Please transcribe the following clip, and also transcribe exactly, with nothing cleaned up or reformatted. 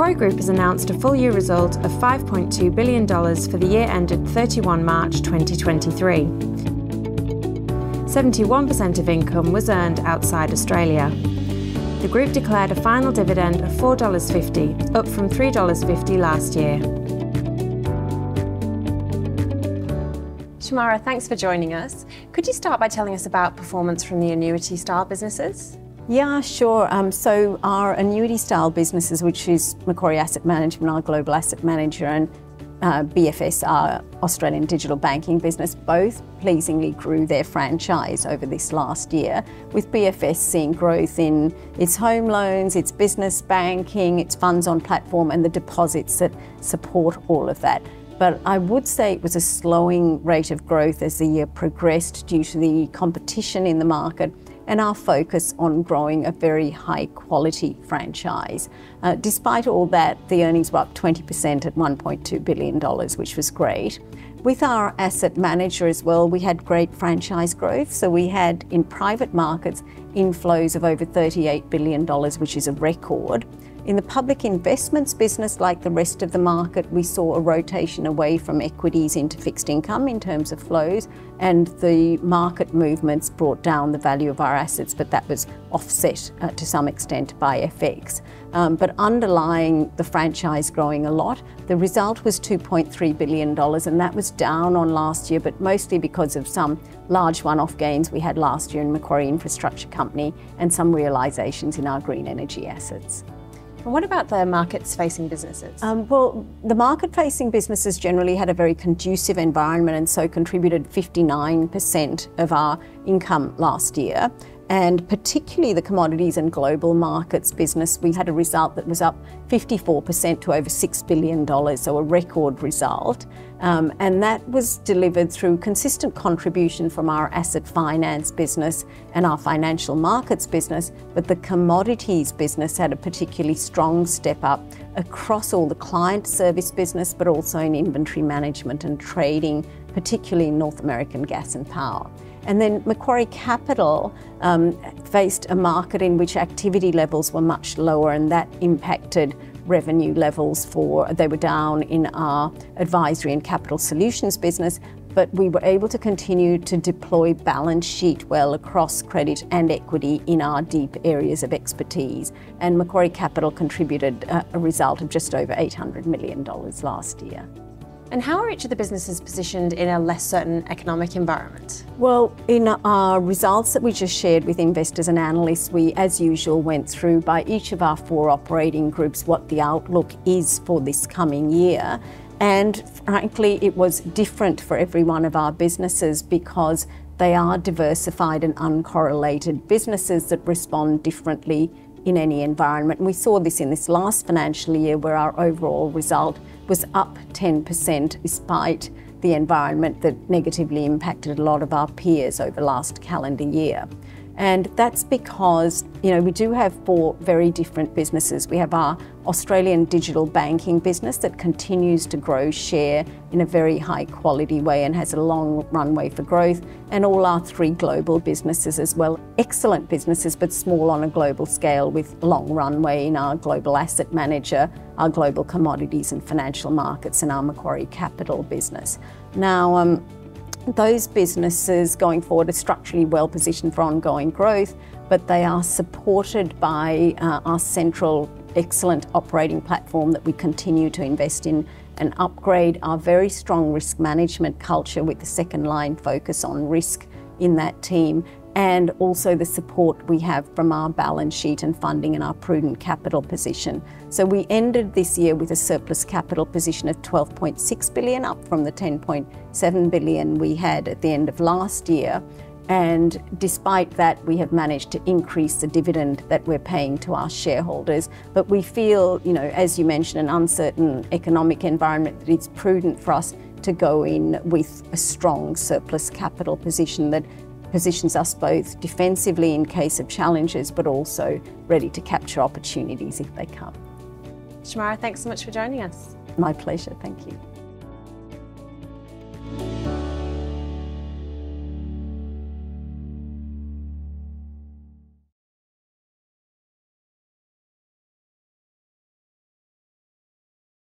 Macquarie Group has announced a full-year result of five point two billion dollars for the year ended thirty-first of March twenty twenty-three. seventy-one percent of income was earned outside Australia. The group declared a final dividend of four dollars fifty, up from three dollars fifty last year. Shamara, thanks for joining us. Could you start by telling us about performance from the annuity-style businesses? Yeah, sure. Um, so our annuity-style businesses, which is Macquarie Asset Management, our global asset manager, and uh, B F S, our Australian digital banking business, both pleasingly grew their franchise over this last year, with B F S seeing growth in its home loans, its business banking, its funds on platform, and the deposits that support all of that. But I would say it was a slowing rate of growth as the year progressed due to the competition in the market and our focus on growing a very high quality franchise. Uh, despite all that, the earnings were up twenty percent at one point two billion dollars, which was great. With our asset manager as well, we had great franchise growth. So we had in private markets inflows of over thirty-eight billion dollars, which is a record. In the public investments business, like the rest of the market, we saw a rotation away from equities into fixed income in terms of flows, and the market movements brought down the value of our assets, but that was offset uh, to some extent by F X. Um, but underlying the franchise growing a lot, the result was two point three billion dollars, and that was down on last year, but mostly because of some large one-off gains we had last year in Macquarie Infrastructure Company and some realisations in our green energy assets. And what about the markets-facing businesses? Um, well, the market-facing businesses generally had a very conducive environment and so contributed fifty-nine percent of our income last year. And particularly the commodities and global markets business, we had a result that was up fifty-four percent to over six billion dollars, so a record result. Um, and that was delivered through consistent contribution from our asset finance business and our financial markets business, but the commodities business had a particularly strong step up across all the client service business, but also in inventory management and trading, particularly in North American gas and power. And then Macquarie Capital um, faced a market in which activity levels were much lower, and that impacted revenue levels for, they were down in our advisory and capital solutions business, but we were able to continue to deploy balance sheet well across credit and equity in our deep areas of expertise. And Macquarie Capital contributed a, a result of just over eight hundred million dollars last year. And how are each of the businesses positioned in a less certain economic environment? Well, in our results that we just shared with investors and analysts, we, as usual, went through by each of our four operating groups what the outlook is for this coming year. And frankly, it was different for every one of our businesses because they are diversified and uncorrelated businesses that respond differently in any environment. And we saw this in this last financial year where our overall result was up ten percent despite the environment that negatively impacted a lot of our peers over last calendar year. And that's because, you know, we do have four very different businesses. We have our Australian digital banking business that continues to grow share in a very high quality way and has a long runway for growth, and all our three global businesses as well. Excellent businesses, but small on a global scale with long runway in our global asset manager, our global commodities and financial markets, and our Macquarie Capital business. Now, um, those businesses going forward are structurally well positioned for ongoing growth, but they are supported by uh, our central excellent operating platform that we continue to invest in and upgrade, our very strong risk management culture with the second line focus on risk in that team, and also the support we have from our balance sheet and funding and our prudent capital position. So we ended this year with a surplus capital position of twelve point six billion dollars, up from the ten point seven billion dollars we had at the end of last year. And despite that, we have managed to increase the dividend that we're paying to our shareholders. But we feel, you know, as you mentioned, an uncertain economic environment, that it's prudent for us to go in with a strong surplus capital position that positions us both defensively in case of challenges, but also ready to capture opportunities if they come. Shamara, thanks so much for joining us. My pleasure, thank you.